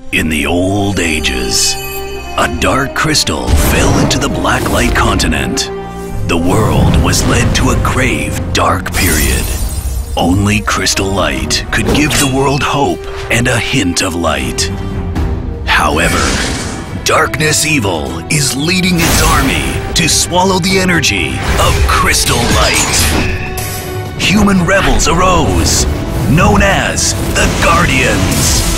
In the old ages, a dark crystal fell into the Blacklight continent. The world was led to a grave, dark period. Only crystal light could give the world hope and a hint of light. However, Darkness Evil is leading its army to swallow the energy of crystal light. Human rebels arose, known as the Guardians.